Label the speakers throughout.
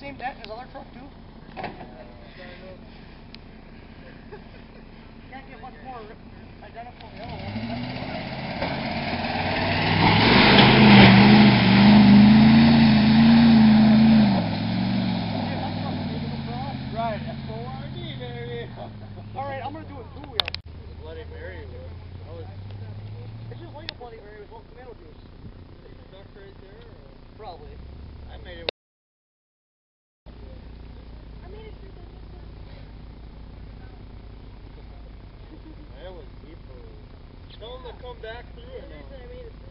Speaker 1: same dent as other truck too? Can't get much more identical yellow. Right, F-O-R-D, baby. Alright, I'm gonna do a two-wheel.
Speaker 2: Bloody Mary.
Speaker 1: It's just like a Bloody Mary with no tomato juice.
Speaker 2: Is it stuck right there? Or?
Speaker 1: Probably.
Speaker 2: I made it. That was deeper. Tell them to come back through it now. I made it through.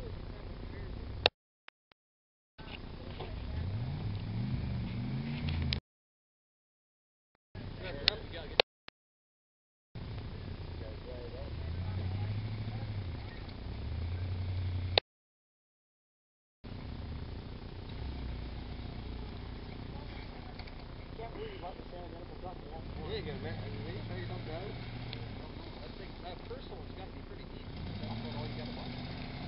Speaker 2: Yeah, you got no, you don't drive. I think that first one's got to be pretty deep. That's what all you got to watch.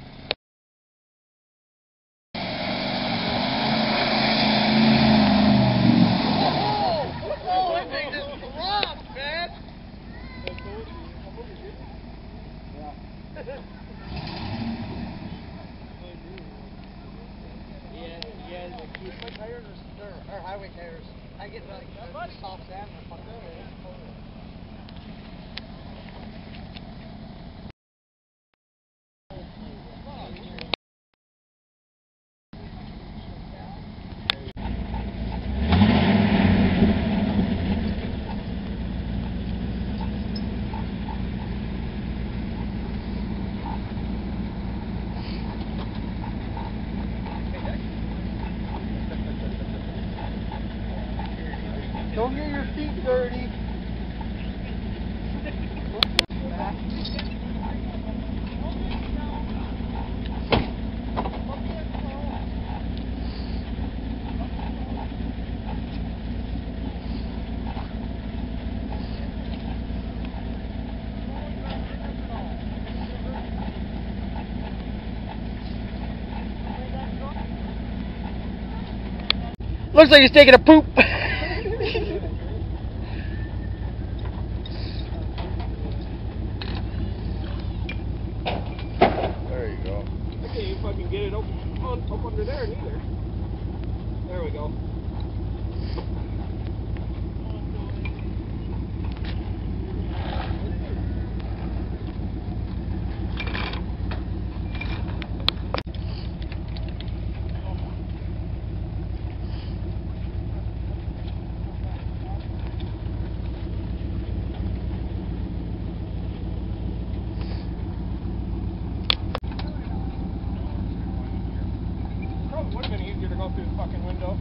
Speaker 2: Oh, that thing just dropped, man. I told you.
Speaker 1: Yeah, my tires are highway tires. I get like soft sand and fuck that. Don't get your feet dirty. Looks like he's taking a poop.
Speaker 2: There you go. I can't even fucking get it up under there neither. There we go. Would have been easier to go through the fucking window.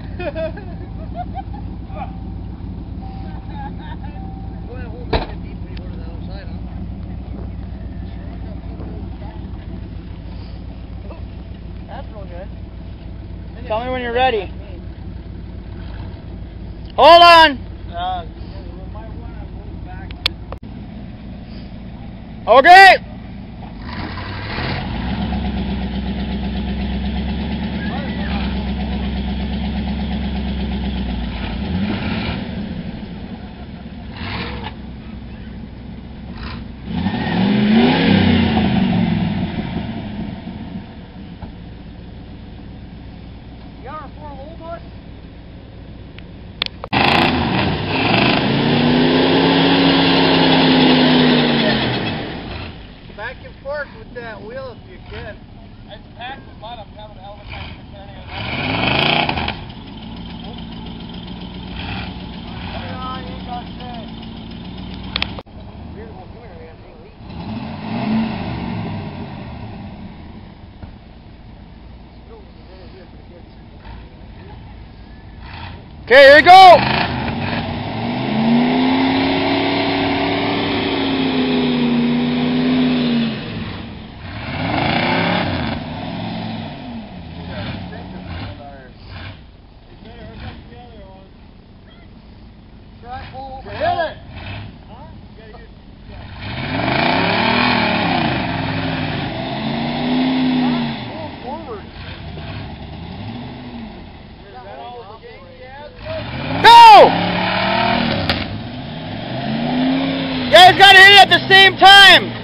Speaker 1: Well, hold that deep when you go to the other side, huh? That's real good.
Speaker 3: Tell me when you're ready. Hold on. Okay.
Speaker 2: Back and forth with that wheel if you can.
Speaker 1: It's packed with mud. I'm having a hell of a time turning it. Hang on, you ain't got shit. Beautiful doing it, man.
Speaker 3: Okay, here we go.
Speaker 1: Hit it! Pull forward. Is that all the game he has?
Speaker 3: guys got to hit it at the same time.